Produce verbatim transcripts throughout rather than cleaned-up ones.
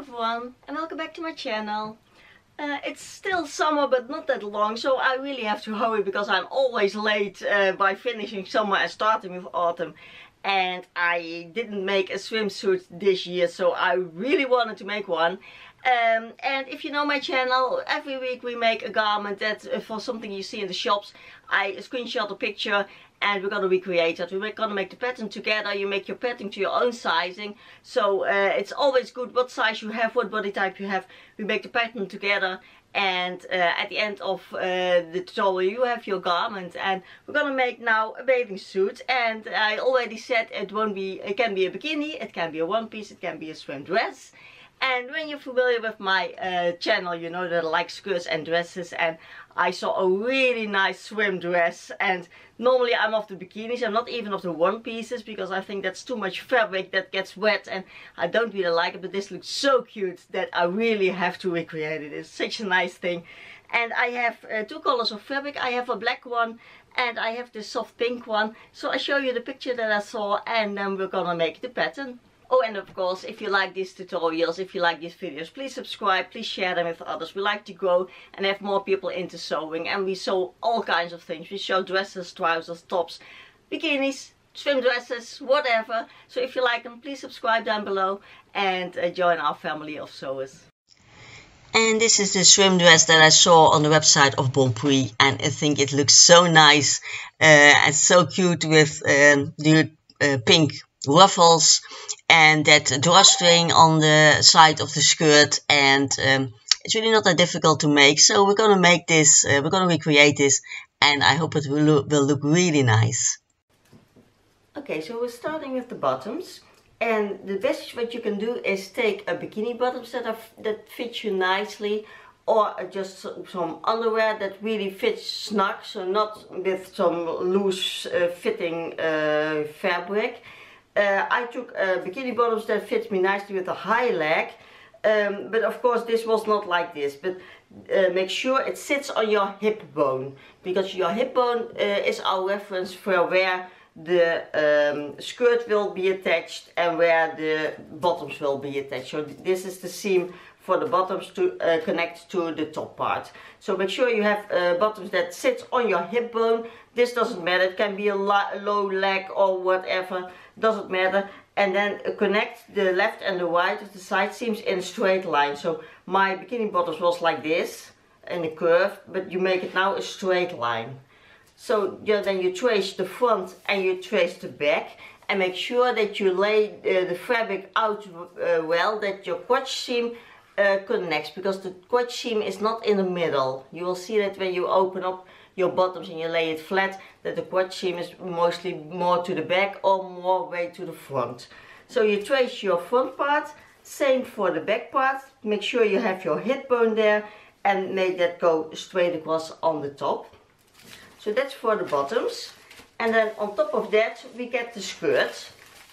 everyone, and welcome back to my channel. Uh, it's still summer but not that long, so I really have to hurry because I'm always late uh, by finishing summer and starting with autumn. And I didn't make a swimsuit this year, so I really wanted to make one. Um, and if you know my channel, every week we make a garment that uh, for something you see in the shops. I screenshot a picture and we're going to recreate it. We're going to make the pattern together. You make your pattern to your own sizing. So uh, it's always good what size you have, what body type you have. We make the pattern together. And uh, at the end of uh, the tutorial you have your garment, and we're gonna make now a bathing suit. And I already said it won't be, it can be a bikini, it can be a one piece, it can be a swim dress. And when you're familiar with my uh, channel, you know that I like skirts and dresses, and I saw a really nice swim dress. And normally I'm of the bikinis, I'm not even of the one pieces, because I think that's too much fabric that gets wet and I don't really like it. But this looks so cute that I really have to recreate it. It's such a nice thing. And I have uh, two colors of fabric. I have a black one and I have this soft pink one. So I show you the picture that I saw, and then we're gonna make the pattern. Oh, and of course, if you like these tutorials, if you like these videos, please subscribe, please share them with others. We like to grow and have more people into sewing, and we sew all kinds of things. We sew dresses, trousers, tops, bikinis, swim dresses, whatever. So if you like them, please subscribe down below and uh, join our family of sewers. And this is the swim dress that I saw on the website of Bonprix, and I think it looks so nice uh, and so cute with um, the uh, pink ruffles and that drawstring on the side of the skirt. And um, it's really not that difficult to make, so we're gonna make this, uh, we're gonna recreate this, and I hope it will look, will look really nice. Okay, so we're starting with the bottoms, and the best what you can do is take a bikini bottoms that are, that fit you nicely, or just some underwear that really fits snug, so not with some loose uh, fitting uh, fabric. Uh, I took uh, bikini bottoms that fits me nicely with a high leg, um, but of course this was not like this. But uh, make sure it sits on your hip bone, because your hip bone uh, is our reference for where the um, skirt will be attached and where the bottoms will be attached. So this is the seam for the bottoms to uh, connect to the top part. So make sure you have uh, bottoms that sit on your hip bone. This doesn't matter, it can be a low leg or whatever, doesn't matter. And then uh, connect the left and the right of the side seams in a straight line. So my bikini bottoms was like this in a curve, but you make it now a straight line. So yeah, then you trace the front and you trace the back, and make sure that you lay uh, the fabric out uh, well, that your crotch seam uh, connects, because the crotch seam is not in the middle. You will see that when you open up your bottoms and you lay it flat, that the crotch seam is mostly more to the back or more way to the front. So you trace your front part, same for the back part. Make sure you have your hip bone there and make that go straight across on the top. So that's for the bottoms. And then on top of that we get the skirt.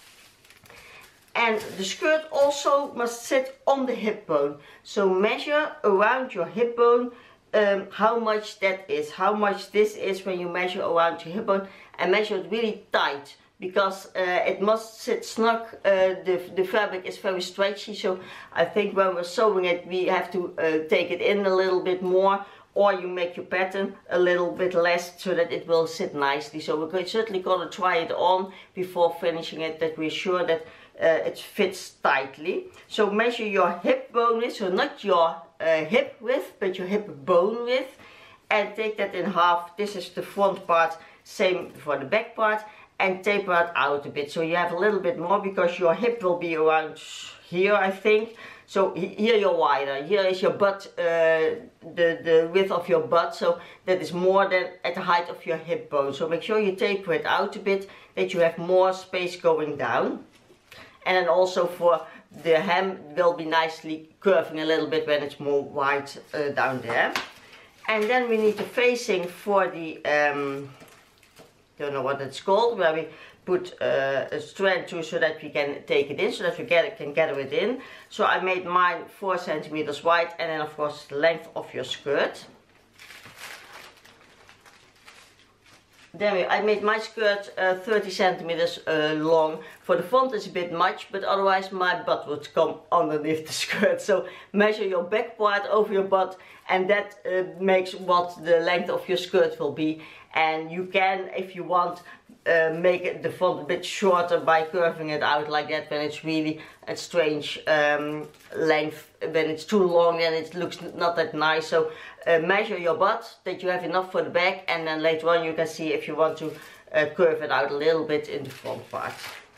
And the skirt also must sit on the hip bone. So measure around your hip bone um, how much that is, how much this is when you measure around your hip bone, and measure it really tight, because uh, it must sit snug. Uh, the, the fabric is very stretchy, so I think when we're sewing it we have to uh, take it in a little bit more, or you make your pattern a little bit less so that it will sit nicely. So we're certainly going to try it on before finishing it, that we're sure that uh, it fits tightly. So measure your hip bone width, so not your uh, hip width but your hip bone width, and take that in half. This is the front part, same for the back part, and taper it out a bit so you have a little bit more, because your hip will be around here, I think. So here you're wider, here is your butt, uh, the, the width of your butt, so that is more than at the height of your hip bone. So make sure you taper it out a bit, that you have more space going down. And then also for the hem will be nicely curving a little bit when it's more wide uh, down there. And then we need the facing for the, um, don't know what it's called, where we put uh, a strand to so that we can take it in, so that we get it, can gather it in. So I made mine four centimeters wide, and then of course the length of your skirt. then we, I made my skirt uh, thirty centimeters uh, long. For the front it's a bit much, but otherwise my butt would come underneath the skirt. So measure your back part over your butt, and that uh, makes what the length of your skirt will be. And you can, if you want, uh, make it, the front a bit shorter by curving it out like that when it's really a strange um, length. When it's too long, then it looks not that nice. So uh, measure your butt that you have enough for the back, and then later on you can see if you want to uh, curve it out a little bit in the front part.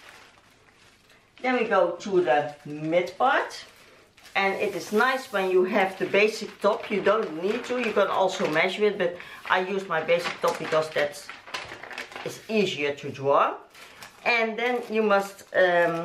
Then we go to the mid part. And it is nice when you have the basic top. You don't need to, you can also measure it, but I use my basic top because that is easier to draw. And then you must, um,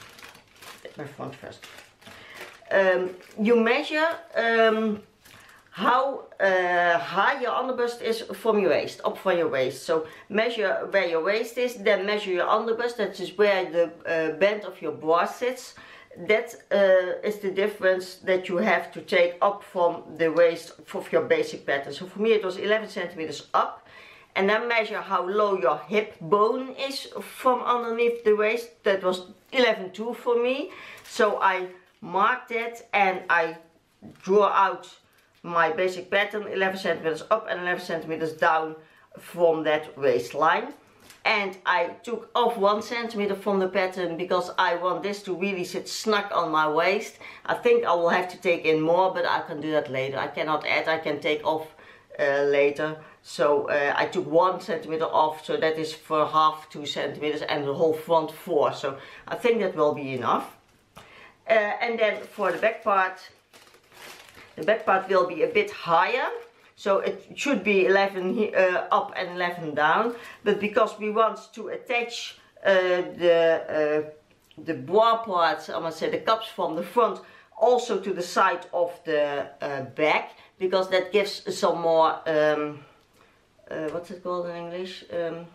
my front first. Um, you measure um, how uh, high your underbust is from your waist, up from your waist. So measure where your waist is, then measure your underbust, that is where the uh, band of your bra sits. That uh, is the difference that you have to take up from the waist of your basic pattern. So for me it was eleven centimeters up. And then measure how low your hip bone is from underneath the waist. That was eleven two for me. So I marked that and I draw out my basic pattern, eleven centimeters up and eleven centimeters down from that waistline. And I took off one centimeter from the pattern because I want this to really sit snug on my waist. I think I will have to take in more, but I can do that later. I cannot add, I can take off uh, later. So uh, I took one centimeter off, so that is for half two centimeters and the whole front four. So I think that will be enough. Uh, and then for the back part, the back part will be a bit higher. So it should be eleven uh, up and eleven down, but because we want to attach uh, the uh, the bra parts, I must say the cups from the front, also to the side of the uh, back, because that gives some more, um, uh, what's it called in English? Um,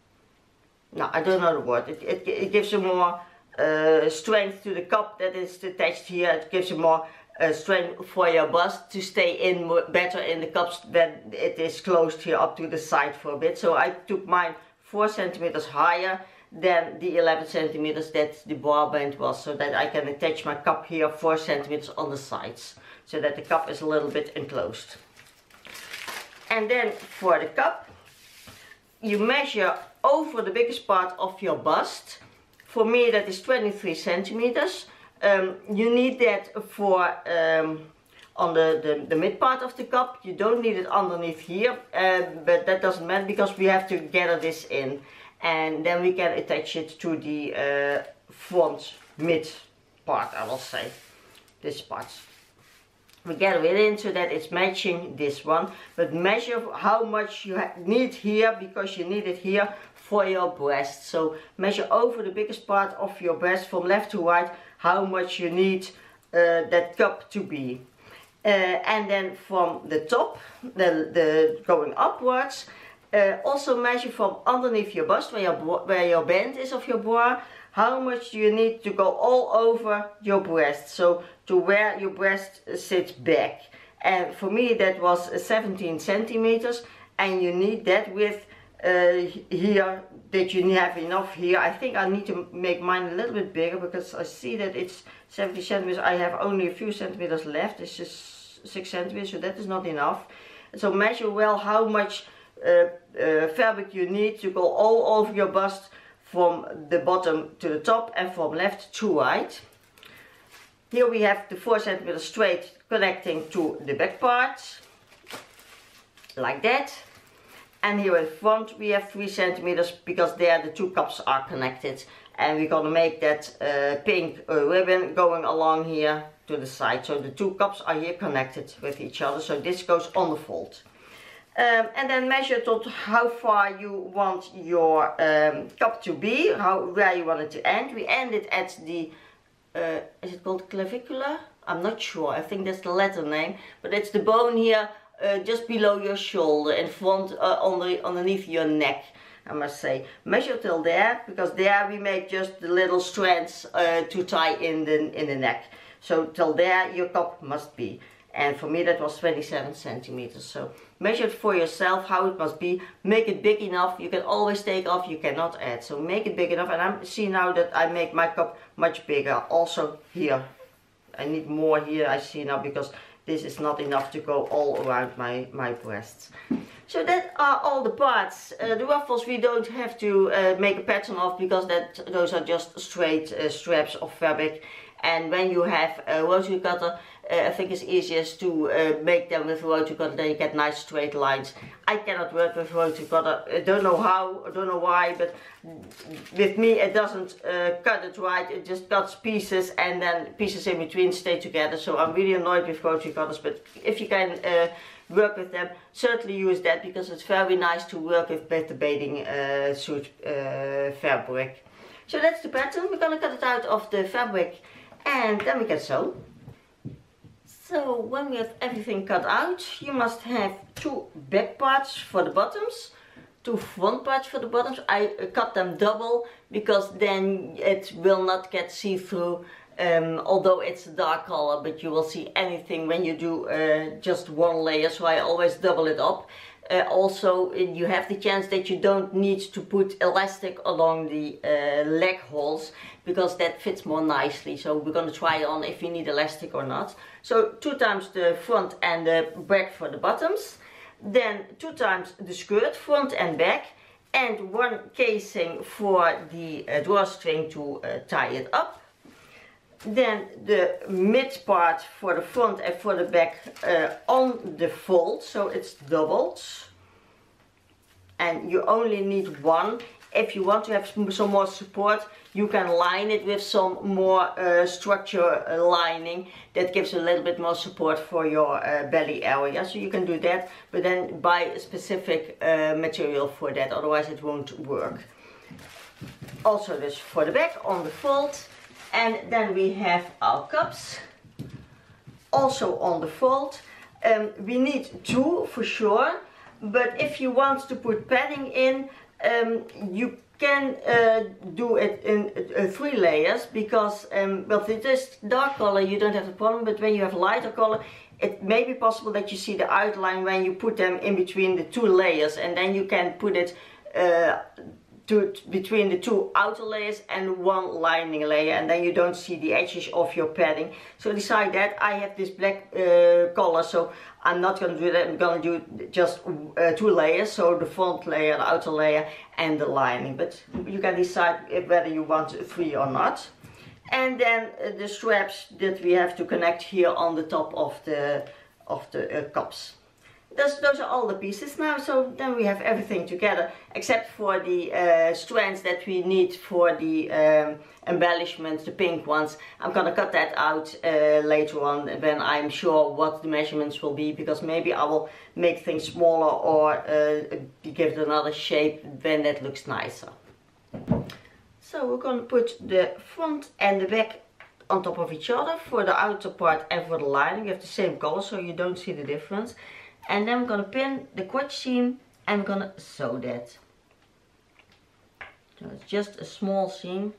no, I don't know the word. It, it, it gives a more uh, strength to the cup that is attached here. It gives a more Uh, strength for your bust to stay in better in the cups when it is closed here up to the side for a bit. So I took mine four centimeters higher than the eleven centimeters that the bra band was, so that I can attach my cup here four centimeters on the sides, so that the cup is a little bit enclosed. And then for the cup, you measure over the biggest part of your bust. For me that is twenty-three centimeters. Um, you need that for um, on the, the, the mid part of the cup. You don't need it underneath here, uh, but that doesn't matter because we have to gather this in, and then we can attach it to the uh, front mid part, I will say, this part. We gather it in so that it's matching this one, but measure how much you need here, because you need it here for your breast. So measure over the biggest part of your breast from left to right how much you need uh, that cup to be. Uh, and then from the top, the, the going upwards, uh, also measure from underneath your bust, where your, where your band is of your bra, how much you need to go all over your breast, so to where your breast sits back. And for me that was seventeen centimeters, and you need that width uh, here, that you have enough here. I think I need to make mine a little bit bigger, because I see that it's seventy centimeters. I have only a few centimeters left. It's just six centimeters, so that is not enough. So measure well how much uh, uh, fabric you need to go all over your bust, from the bottom to the top and from left to right. Here we have the four centimeters straight connecting to the back part, like that. And here in front we have three centimeters, because there the two cups are connected, and we're gonna make that uh, pink uh, ribbon going along here to the side. So the two cups are here connected with each other, so this goes on the fold. Um, and then measure to how far you want your um, cup to be, how where you want it to end. We end it at the, uh, is it called clavicula? I'm not sure, I think that's the Latin name, but it's the bone here uh, just below your shoulder, in front, uh, on the, underneath your neck, I must say. Measure till there, because there we make just the little strands uh, to tie in the, in the neck. So till there your cup must be. And for me that was twenty-seven centimeters, so measure it for yourself how it must be, make it big enough. You can always take off, you cannot add, so make it big enough. And I see now that I make my cup much bigger. Also here, I need more here, I see now, because this is not enough to go all around my, my breasts. So that are all the parts. Uh, the ruffles we don't have to uh, make a pattern of, because that those are just straight uh, straps of fabric. And when you have a rotary cutter, uh, I think it's easiest to uh, make them with a rotary cutter, then you get nice straight lines. I cannot work with a rotary cutter, I don't know how, I don't know why, but with me it doesn't uh, cut it right, it just cuts pieces and then pieces in between stay together. So I'm really annoyed with rotary cutters, but if you can uh, work with them, certainly use that, because it's very nice to work with, with the bathing uh, suit uh, fabric. So that's the pattern. We're gonna cut it out of the fabric and then we can sew. So when we have everything cut out, you must have two back parts for the bottoms, two front parts for the bottoms. I uh, cut them double because then it will not get see-through, um, although it's a dark color, but you will see anything when you do uh, just one layer, so I always double it up. Uh, also, you have the chance that you don't need to put elastic along the uh, leg holes, because that fits more nicely. So we're going to try on if you need elastic or not. So two times the front and the back for the bottoms, then two times the skirt, front and back, and one casing for the uh, drawstring to uh, tie it up. Then the mid part for the front and for the back uh, on the fold, so it's doubled. And you only need one. If you want to have some more support, you can line it with some more uh, structure lining that gives a little bit more support for your uh, belly area. So you can do that, but then buy a specific uh, material for that, otherwise it won't work. Also this for the back on the fold. And then we have our cups, also on the fold. Um, we need two for sure, but if you want to put padding in, um, you can uh, do it in uh, three layers, because um, well, if it is dark color you don't have the problem, but when you have lighter color, it may be possible that you see the outline when you put them in between the two layers, and then you can put it uh, To, between the two outer layers and one lining layer, and then you don't see the edges of your padding. So decide that. I have this black uh, color, so I'm not going to do that. I'm going to do just uh, two layers, so the front layer, the outer layer and the lining, but you can decide if whether you want three or not. And then uh, the straps that we have to connect here on the top of the of the uh, cups. Those, those are all the pieces now, so then we have everything together, except for the uh, strands that we need for the um, embellishments, the pink ones. I'm gonna cut that out uh, later on when I'm sure what the measurements will be, because maybe I will make things smaller or uh, give it another shape when that looks nicer. So we're gonna put the front and the back on top of each other for the outer part and for the lining. You have the same color, so you don't see the difference. And then I'm gonna pin the crotch seam and I'm gonna sew that. So it's just a small seam.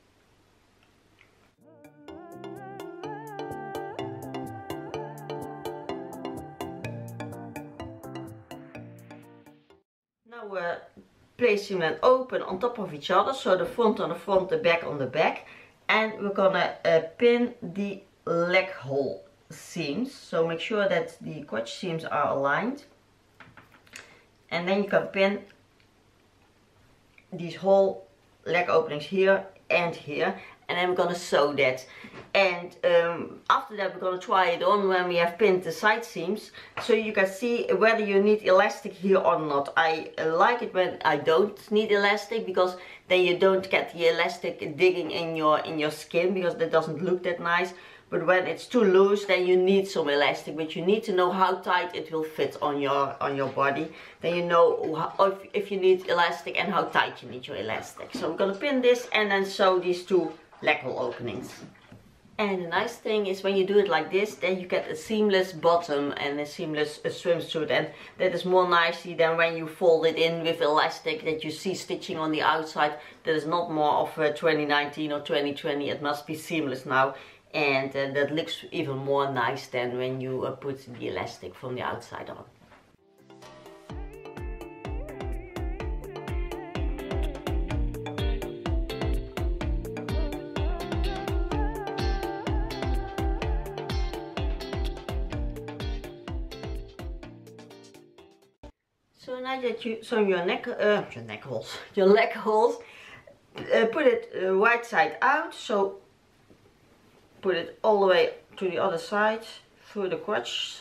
Now we're placing them open on top of each other, so the front on the front, the back on the back, and we're gonna uh, pin the leg hole seams, so make sure that the crotch seams are aligned, and then you can pin these whole leg openings here and here, and then we're gonna sew that. And um, after that we're gonna try it on when we have pinned the side seams, so you can see whether you need elastic here or not. I like it when I don't need elastic, because then you don't get the elastic digging in your in your skin, because that doesn't look that nice. But when it's too loose, then you need some elastic, but you need to know how tight it will fit on your on your body. Then you know how, if, if you need elastic and how tight you need your elastic. So I'm gonna pin this and then sew these two leg hole openings. And the nice thing is when you do it like this, then you get a seamless bottom and a seamless uh, swimsuit, and that is more nicely than when you fold it in with elastic that you see stitching on the outside. That is not more of uh, twenty nineteen or twenty twenty, it must be seamless now. And uh, that looks even more nice than when you uh, put the elastic from the outside on. So now that you sew your neck, uh, your neck holes, your leg holes, uh, put it uh, right side out. So put it all the way to the other side through the crotch.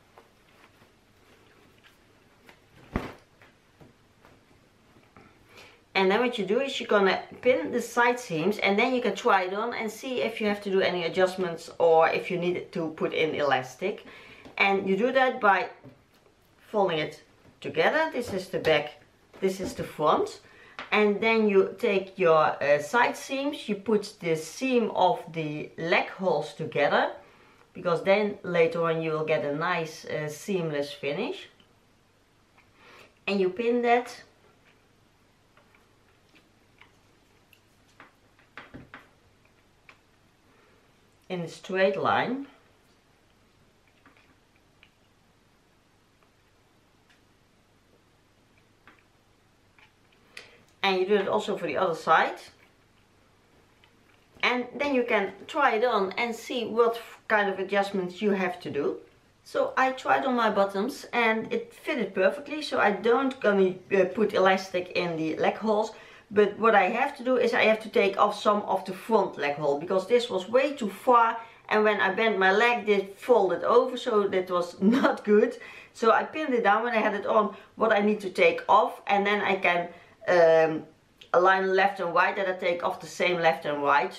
And then what you do is you're gonna pin the side seams, and then you can try it on and see if you have to do any adjustments or if you need to put in elastic. And you do that by folding it together. This is the back, this is the front. And then you take your uh, side seams, you put the seam of the leg holes together, because then later on you will get a nice uh, seamless finish. And you pin that. In a straight line. And you do it also for the other side. And then you can try it on and see what kind of adjustments you have to do. So I tried on my bottoms and it fitted perfectly, so I don't gonna uh, put elastic in the leg holes. But what I have to do is I have to take off some of the front leg hole, because this was way too far, and when I bent my leg it folded over, so that was not good. So I pinned it down when I had it on what I need to take off, and then I can um, align left and right, that I take off the same left and right.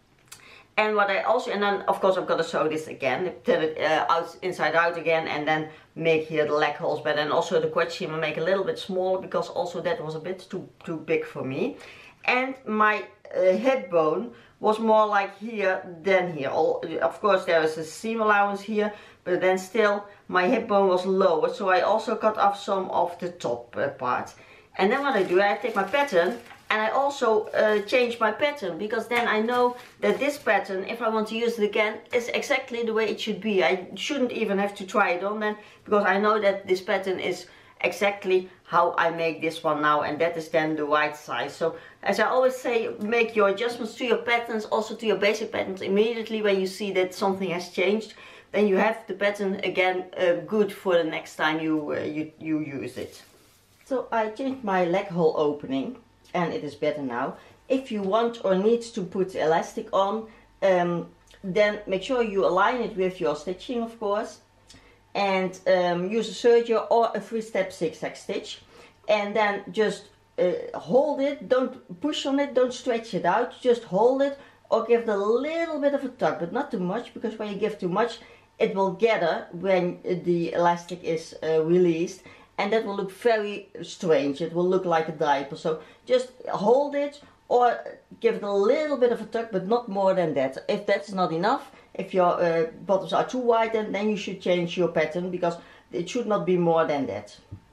And what I also, and then of course I'm gonna sew this again, turn it uh, out, inside out again, and then make here the leg holes better, and also the crotch seam I make a little bit smaller, because also that was a bit too too big for me. And my uh, hip bone was more like here than here. All, of course there is a seam allowance here, but then still my hip bone was lower, so I also cut off some of the top uh, part. And then what I do, I take my pattern and I also uh, change my pattern, because then I know that this pattern, if I want to use it again, is exactly the way it should be. I shouldn't even have to try it on then, because I know that this pattern is exactly how I make this one now, and that is then the right size. So as I always say, make your adjustments to your patterns, also to your basic patterns, immediately when you see that something has changed. Then you have the pattern again uh, good for the next time you, uh, you, you use it. So I changed my leg hole opening, and it is better now. If you want or need to put elastic on, um, then make sure you align it with your stitching, of course, and um, use a serger or a three-step zigzag stitch, and then just uh, hold it, don't push on it, don't stretch it out, just hold it, or give it a little bit of a tug, but not too much, because when you give too much it will gather when the elastic is uh, released, and that will look very strange. It will look like a diaper. So just hold it or give it a little bit of a tug, but not more than that. If that's not enough, if your uh, bottoms are too wide, then, then you should change your pattern, because it should not be more than that.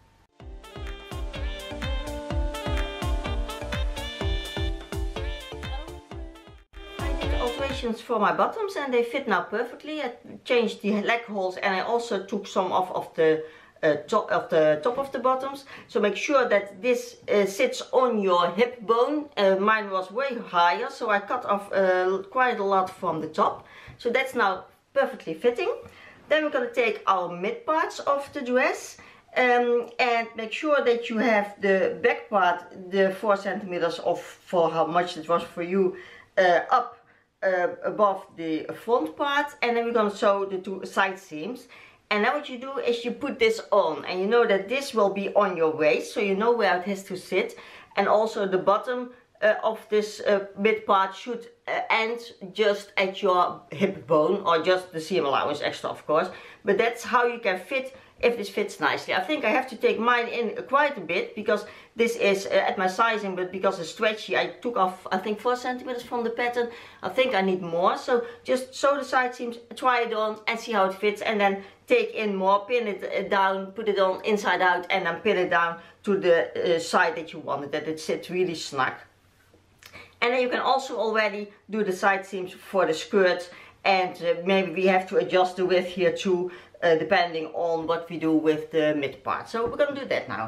I did alterations for my bottoms and they fit now perfectly. I changed the leg holes and I also took some off of the Uh, top of the top of the bottoms, so make sure that this uh, sits on your hip bone. Uh, mine was way higher, so I cut off uh, quite a lot from the top, so that's now perfectly fitting. Then we're going to take our mid parts of the dress um, and make sure that you have the back part, the four centimeters of for how much it was for you, uh, up uh, above the front part, and then we're going to sew the two side seams. And then what you do is you put this on, and you know that this will be on your waist, so you know where it has to sit. And also the bottom uh, of this uh, mid part should uh, end just at your hip bone, or just the seam allowance extra, of course. But that's how you can fit, if this fits nicely. I think I have to take mine in quite a bit, because this is uh, at my sizing, but because it's stretchy I took off I think four centimeters from the pattern. I think I need more, so just sew the side seams, try it on and see how it fits, and then take in more, pin it uh, down, put it on inside out, and then pin it down to the uh, side that you want it, that it sits really snug. And then you can also already do the side seams for the skirt, and uh, maybe we have to adjust the width here too, uh, depending on what we do with the mid part. So we're gonna do that now.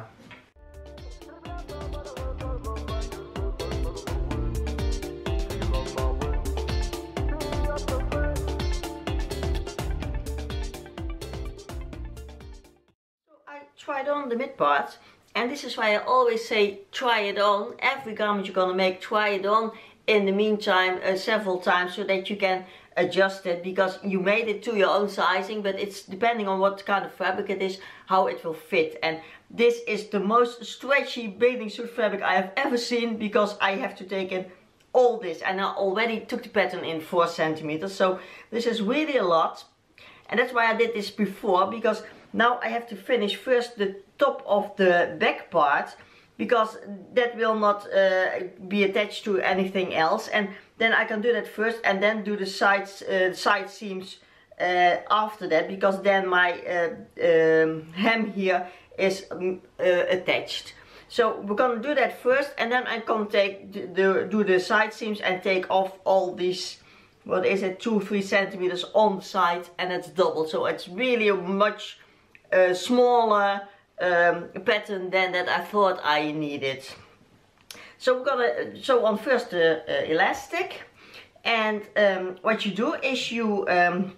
So I tried on the mid part, And this is why I always say try it on. Every garment you're gonna make, try it on in the meantime uh, several times so that you can adjust it, because you made it to your own sizing, but it's depending on what kind of fabric it is, how it will fit. And this is the most stretchy bathing suit fabric I have ever seen, because I have to take in all this, and I already took the pattern in four centimeters, so this is really a lot. And that's why I did this before, because now I have to finish first the top of the back part, because that will not uh, be attached to anything else, and then I can do that first and then do the sides, uh, side seams uh, after that, because then my uh, um, hem here is um, uh, attached. So we're gonna do that first, and then I'm gonna take the, the do the side seams and take off all these, what is it, two three centimeters on the side, and it's doubled, so it's really a much uh, smaller um, pattern than that I thought I needed. So we're gonna sew on first the uh, elastic, and um, what you do is you um,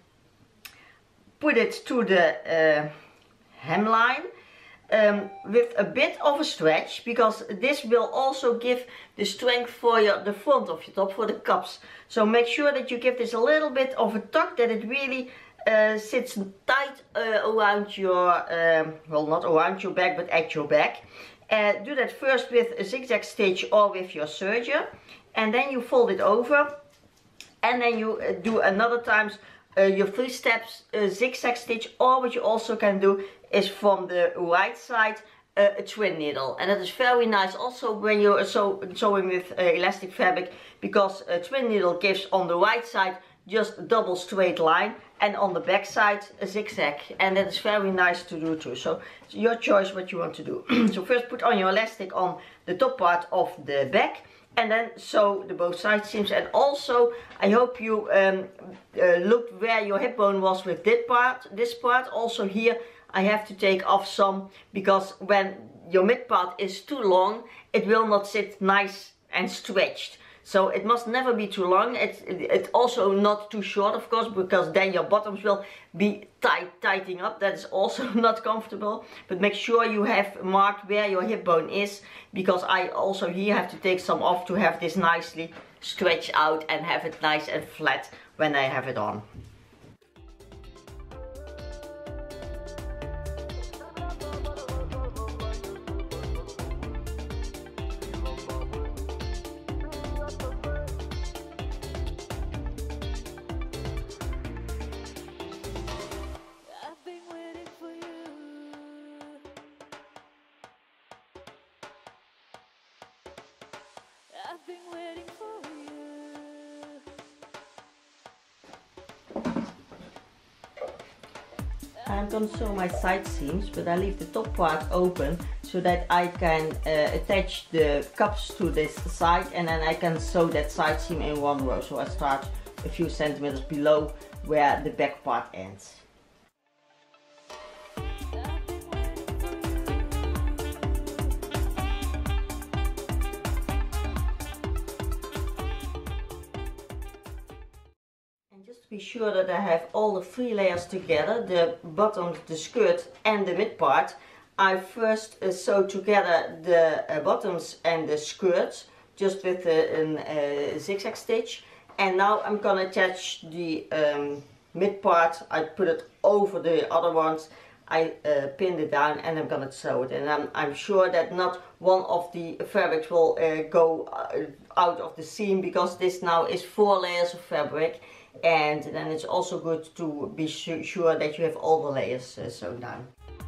put it to the uh, hemline um, with a bit of a stretch, because this will also give the strength for your, the front of your top, for the cups. So make sure that you give this a little bit of a tuck, that it really uh, sits tight uh, around your, um, well, not around your back, but at your back. Uh, do that first with a zigzag stitch or with your serger, and then you fold it over, and then you uh, do another times uh, your three steps uh, zigzag stitch, or what you also can do is from the right side uh, a twin needle, and that is very nice also when you're sew sewing with uh, elastic fabric, because a twin needle gives on the right side just a double straight line, and on the back side a zigzag, and that is very nice to do too. So it's your choice what you want to do. So first put on your elastic on the top part of the back, and then sew the both side seams. And also I hope you um, uh, looked where your hip bone was with this part. This part also here I have to take off some, because when your mid part is too long, it will not sit nice and stretched. So it must never be too long. It's, it's also not too short, of course, because then your bottoms will be tight, tightening up. That is also not comfortable. But make sure you have marked where your hip bone is, because I also here have to take some off to have this nicely stretched out and have it nice and flat when I have it on. I've been waiting for you. I'm going to sew my side seams, but I leave the top part open so that I can uh, attach the cups to this side, and then I can sew that side seam in one row. So I start a few centimeters below where the back part ends. Just to be sure that I have all the three layers together, the bottom, the skirt and the mid part, I first uh, sew together the uh, bottoms and the skirts just with a, a zigzag stitch, and now I'm gonna attach the um, mid part. I put it over the other ones, I uh, pinned it down, and I'm gonna sew it, and I'm, I'm sure that not one of the fabrics will uh, go uh, out of the seam, because this now is four layers of fabric. And then it's also good to be su sure that you have all the layers uh, sewn down.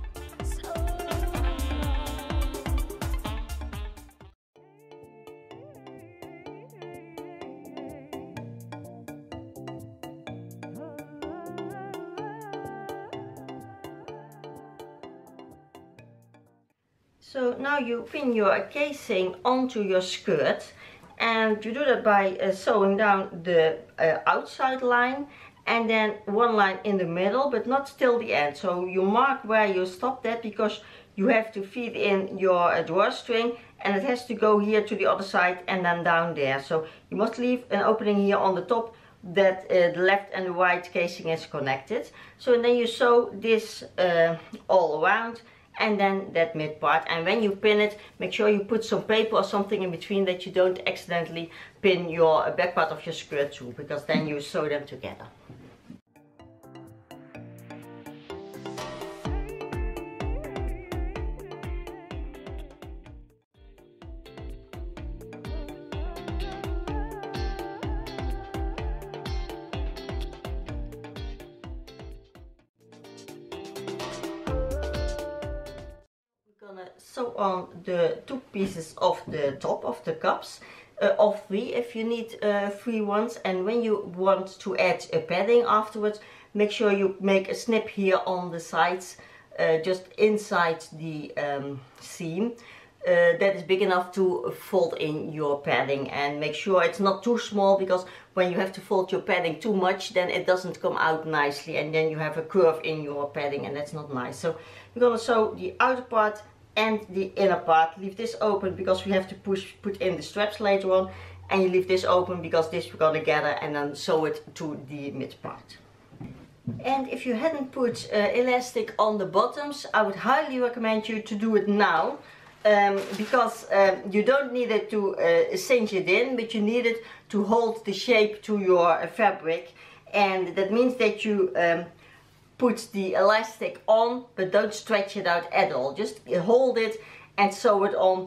So now you pin your casing onto your skirt. And you do that by uh, sewing down the uh, outside line, and then one line in the middle, but not till the end. So you mark where you stop that, because you have to feed in your uh, drawstring, and it has to go here to the other side and then down there. So you must leave an opening here on the top that uh, the left and the right casing is connected. So and then you sew this uh, all around, and then that mid part. And when you pin it, make sure you put some paper or something in between that you don't accidentally pin your back part of your skirt too, because then you sew them together. Gonna sew on the two pieces of the top of the cups, uh, all three if you need uh, three ones. And when you want to add a padding afterwards, make sure you make a snip here on the sides, uh, just inside the um, seam. Uh, that is big enough to fold in your padding, and make sure it's not too small, because when you have to fold your padding too much, then it doesn't come out nicely, and then you have a curve in your padding, and that's not nice. So you're gonna sew the outer part and the inner part. Leave this open because we have to push put in the straps later on, and you leave this open because this we're gonna gather and then sew it to the mid part. And if you hadn't put uh, elastic on the bottoms, I would highly recommend you to do it now. Um, because um, you don't need it to uh, cinch it in, but you need it to hold the shape to your uh, fabric. And that means that you um, put the elastic on, but don't stretch it out at all. Just hold it and sew it on.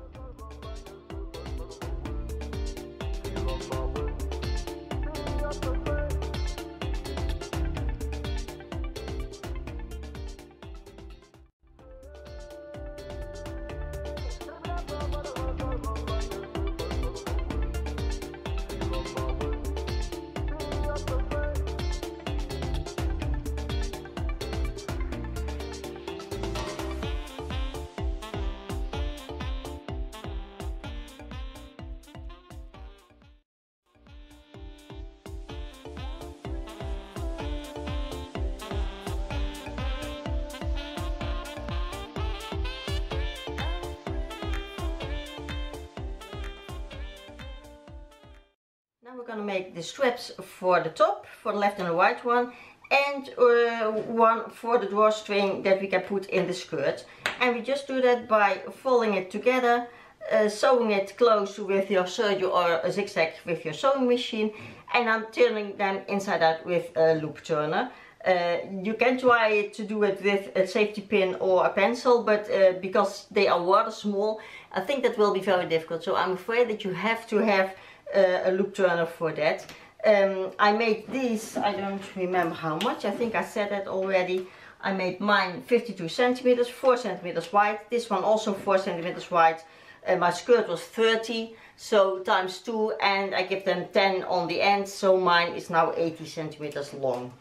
Now we're going to make the straps for the top, for the left and the right one, and uh, one for the drawstring that we can put in the skirt. And we just do that by folding it together, uh, sewing it close with your serger or a zigzag with your sewing machine, and I'm turning them inside out with a loop turner. Uh, you can try to do it with a safety pin or a pencil, but uh, because they are rather small, I think that will be very difficult. So I'm afraid that you have to have uh, a loop turner for that. Um, I made these, I don't remember how much, I think I said that already. I made mine fifty-two centimeters, four centimeters wide. This one also four centimeters wide. Uh, my skirt was thirty, so times two, and I give them ten on the end, so mine is now eighty centimeters long.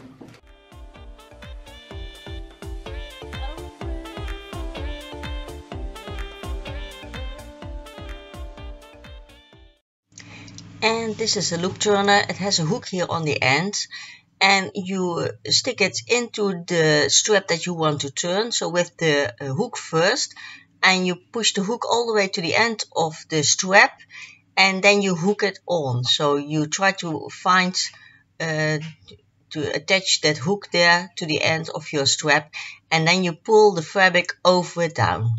And this is a loop turner. It has a hook here on the end, and you stick it into the strap that you want to turn, so with the uh, hook first, and you push the hook all the way to the end of the strap, and then you hook it on. So you try to find uh, to attach that hook there to the end of your strap, and then you pull the fabric over it down.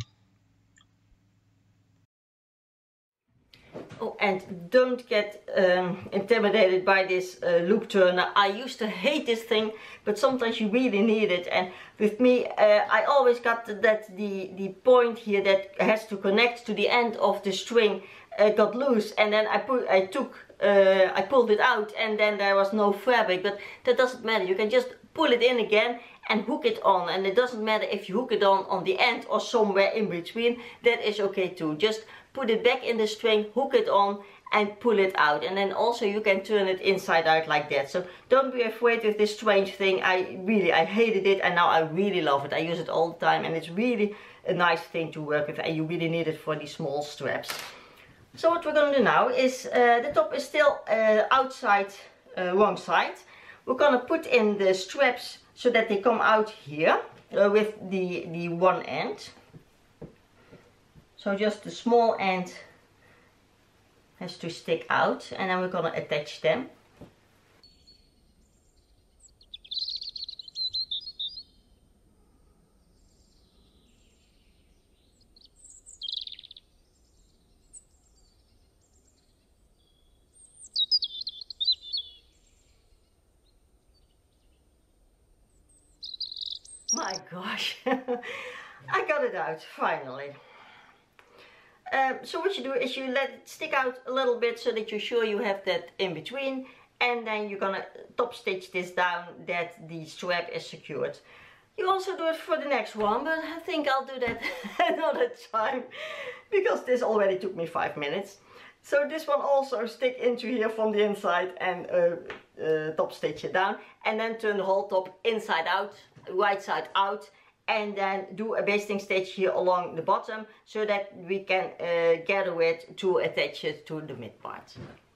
Oh, and don't get um, intimidated by this uh, loop turner. I used to hate this thing, but sometimes you really need it. And with me, uh, I always got that the, the point here that has to connect to the end of the string uh, got loose, and then I put, I took, uh, I pulled it out, and then there was no fabric. But that doesn't matter. You can just pull it in again and hook it on, and it doesn't matter if you hook it on on the end or somewhere in between. That is okay too. Just put it back in the string, hook it on, and pull it out. And then also you can turn it inside out like that. So don't be afraid with this strange thing. I really, I hated it, and now I really love it. I use it all the time, and it's really a nice thing to work with, and you really need it for these small straps. So what we're going to do now is, uh, the top is still uh, outside, uh, wrong side. We're going to put in the straps so that they come out here uh, with the, the one end. So just the small end has to stick out, and then we're going to attach them. My gosh, I got it out finally. Um, so what you do is you let it stick out a little bit so that you're sure you have that in between, and then you're gonna top stitch this down that the strap is secured. You also do it for the next one, but I think I'll do that another time because this already took me five minutes. So this one also stick into here from the inside and uh, uh, top stitch it down, and then turn the whole top inside out, right side out, and then do a basting stitch here along the bottom so that we can uh, gather it to attach it to the mid part.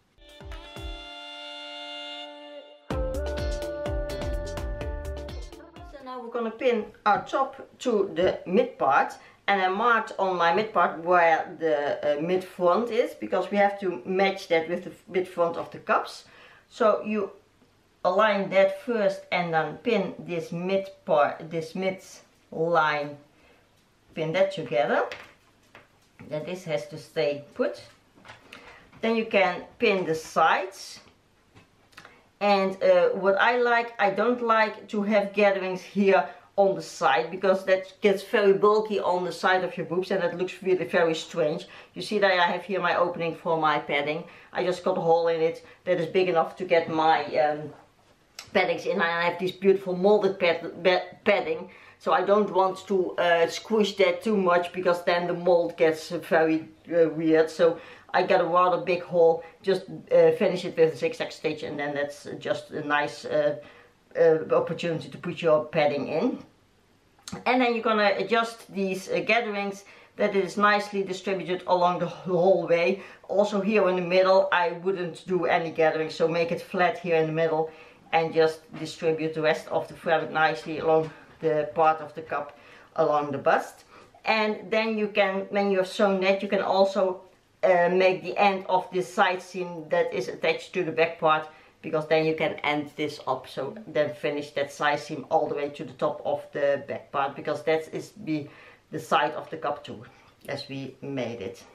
So now we're gonna pin our top to the mid part, and I marked on my mid part where the uh, mid front is, because we have to match that with the mid front of the cups. So you align that first and then pin this mid part, this mid line, pin that together. Then this has to stay put. Then you can pin the sides. And uh, what I like, I don't like to have gatherings here on the side, because that gets very bulky on the side of your boobs and it looks really very strange. You see that I have here my opening for my padding. I just got a hole in it that is big enough to get my um, paddings in, and I have this beautiful molded pad padding. So I don't want to uh, squish that too much, because then the mold gets uh, very uh, weird. So I got a rather big hole, just uh, finish it with a zigzag stitch, and then that's just a nice uh, uh, opportunity to put your padding in. And then you're gonna adjust these uh, gatherings that it is nicely distributed along the whole way. Also here in the middle, I wouldn't do any gathering, so make it flat here in the middle and just distribute the rest of the fabric nicely along the part of the cup, along the bust. And then you can, when you have sewn that, you can also uh, make the end of this side seam that is attached to the back part, because then you can end this up. So then finish that side seam all the way to the top of the back part, because that is the, the side of the cup too, as we made it.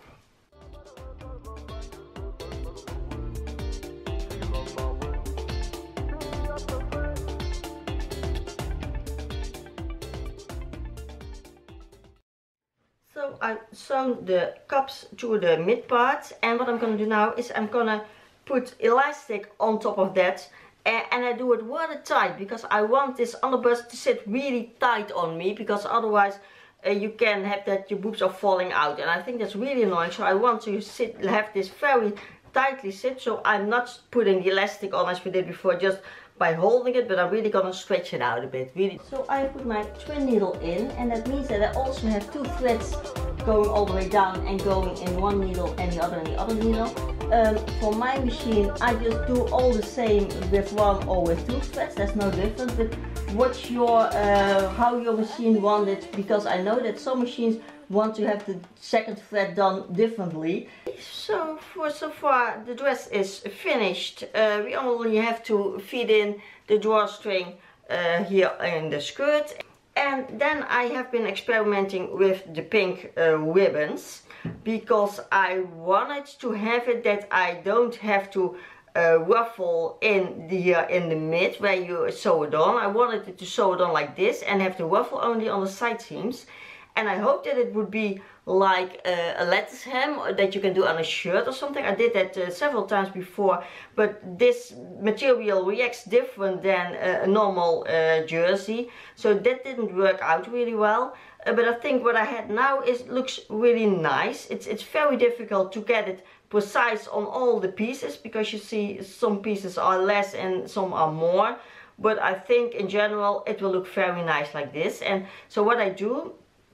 So I've sewn the cups to the mid part, and what I'm going to do now is I'm going to put elastic on top of that, and, and I do it rather tight, because I want this underbust to sit really tight on me, because otherwise uh, you can have that your boobs are falling out, and I think that's really annoying. So I want to sit, have this very tightly sit, so I'm not putting the elastic on as we did before, just by holding it, but I'm really gonna stretch it out a bit, really. So I put my twin needle in, and that means that I also have two threads going all the way down and going in one needle and the other in the other needle. Um, for my machine, I just do all the same with one or with two threads. There's no difference, but what's your, uh, how your machine wants it, because I know that some machines want to have the second thread done differently. So for so far the dress is finished. Uh, we only have to feed in the drawstring uh, here in the skirt, and then I have been experimenting with the pink uh, ribbons, because I wanted to have it that I don't have to uh, ruffle in the here in the mid where you sew it on. I wanted it to sew it on like this and have the ruffle only on the side seams. And I hope that it would be like uh, a lattice hem that you can do on a shirt or something. I did that uh, several times before, but this material reacts different than uh, a normal uh, jersey, so that didn't work out really well. Uh, but I think what I had now is looks really nice. It's it's very difficult to get it precise on all the pieces, because you see some pieces are less and some are more. But I think in general it will look very nice like this. And so what I do,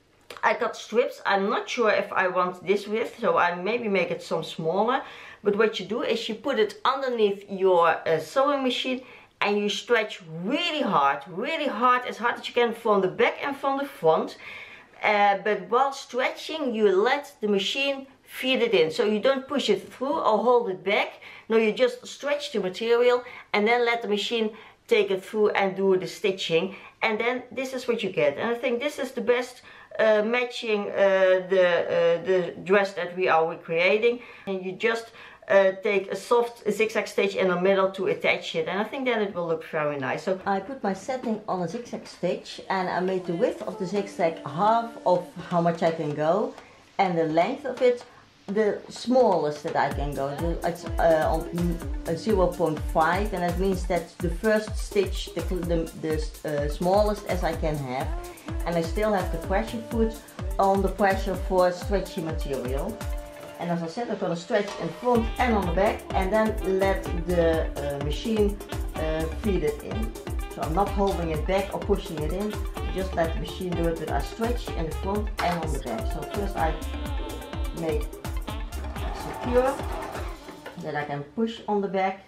I cut strips. I'm not sure if I want this width, so I maybe make it some smaller. But what you do is you put it underneath your uh, sewing machine, and you stretch really hard, really hard, as hard as you can from the back and from the front. Uh, but while stretching, you let the machine feed it in. So you don't push it through or hold it back. No, you just stretch the material and then let the machine take it through and do the stitching. And then this is what you get. And I think this is the best uh, matching uh, the, uh, the dress that we are recreating. And you just uh, take a soft zigzag stitch in the middle to attach it, and I think that it will look very nice. So I put my setting on a zigzag stitch, and I made the width of the zigzag half of how much I can go, and the length of it the smallest that I can go. It's uh, on zero point five, and that means that's the first stitch, the, the, the uh, smallest as I can have, and I still have the pressure foot on the pressure for stretchy material. And as I said, I'm going to stretch in front and on the back, and then let the uh, machine uh, feed it in. So I'm not holding it back or pushing it in, just let the machine do it, but I stretch in the front and on the back. So first I make secure, that I can push on the back,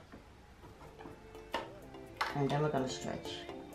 and then we're going to stretch.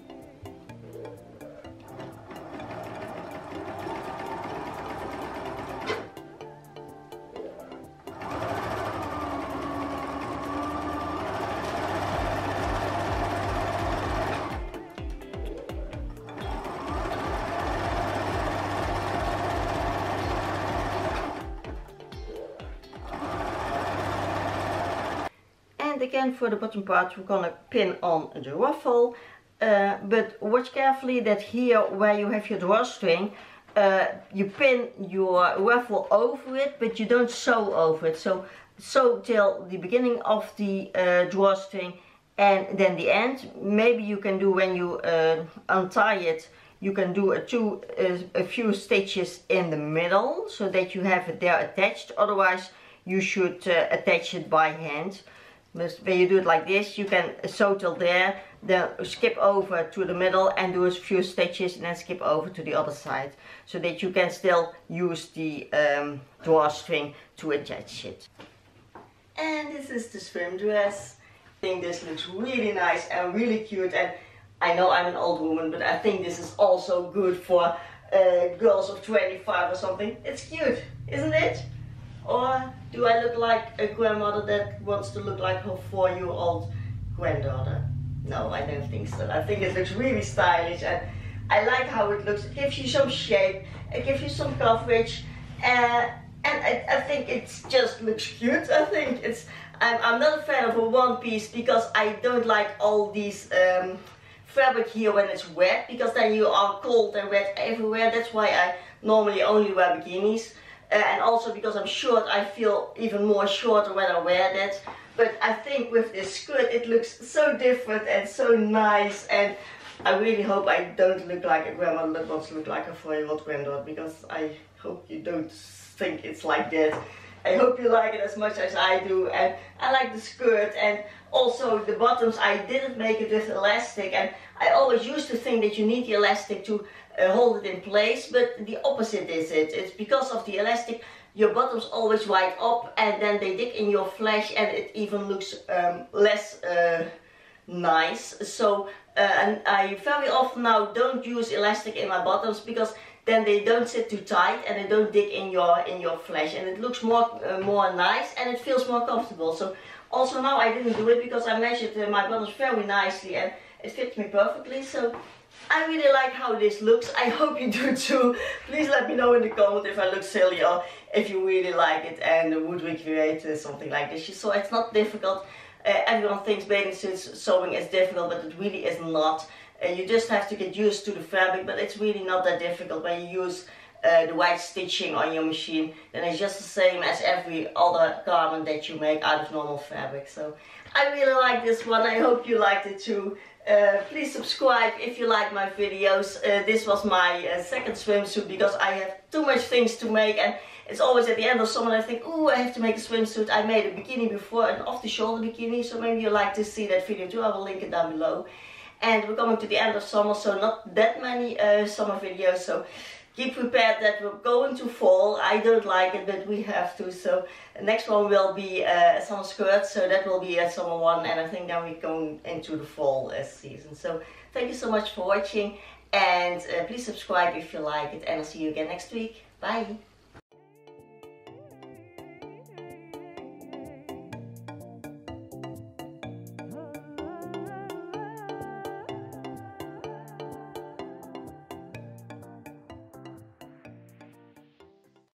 And again, for the bottom part, we're gonna pin on the ruffle, uh, but watch carefully that here where you have your drawstring, uh, you pin your ruffle over it, but you don't sew over it. So sew till the beginning of the uh, drawstring and then the end. Maybe you can do, when you uh, untie it, you can do a, two, uh, a few stitches in the middle so that you have it there attached. Otherwise you should uh, attach it by hand. When you do it like this, you can sew till there, then skip over to the middle and do a few stitches, and then skip over to the other side, so that you can still use the um, drawstring to attach it. And this is the swim dress. I think this looks really nice and really cute, and I know I'm an old woman, but I think this is also good for uh, girls of twenty-five or something. It's cute, isn't it? Or do I look like a grandmother that wants to look like her four-year-old granddaughter? No, I don't think so. I think it looks really stylish, and I like how it looks. It gives you some shape, it gives you some coverage, uh, and I, I think it just looks cute. I think it's. I'm, I'm not a fan of a one piece because I don't like all these um, fabric here when it's wet, because then you are cold and wet everywhere. That's why I normally only wear bikinis. Uh, and also because I'm short, I feel even more shorter when I wear that. But I think with this skirt it looks so different and so nice, and I really hope I don't look like a grandmother that wants to look like a four-year-old granddaughter, because I hope you don't think it's like that. I hope you like it as much as I do, and I like the skirt, and also the bottoms. I didn't make it with elastic, and I always used to think that you need the elastic to uh, hold it in place, but the opposite is it. It's because of the elastic, your bottoms always ride up and then they dig in your flesh, and it even looks um, less uh, nice. So uh, and I very often now don't use elastic in my bottoms, because then they don't sit too tight and they don't dig in your in your flesh, and it looks more uh, more nice and it feels more comfortable. So also now I didn't do it because I measured uh, my bottoms very nicely and it fits me perfectly. So I really like how this looks. I hope you do too. Please let me know in the comment if I look silly or if you really like it and would recreate uh, something like this. So it's not difficult. Uh, everyone thinks bathing suits sewing is difficult, but it really is not. Uh, you just have to get used to the fabric, but it's really not that difficult when you use uh, the white stitching on your machine. Then it's just the same as every other garment that you make out of normal fabric. So I really like this one. I hope you liked it too. Uh, please subscribe if you like my videos. Uh, this was my uh, second swimsuit because I have too much things to make, and it's always at the end of summer I think, ooh, I have to make a swimsuit. I made a bikini before, an off-the-shoulder bikini, so maybe you like to see that video too. I will link it down below. And we're coming to the end of summer, so not that many uh, summer videos, so keep prepared that we're going to fall. I don't like it, but we have to. So the next one will be uh, a summer skirt, so that will be a summer one, and I think then we're going into the fall uh, season. So thank you so much for watching, and uh, please subscribe if you like it, and I'll see you again next week. Bye!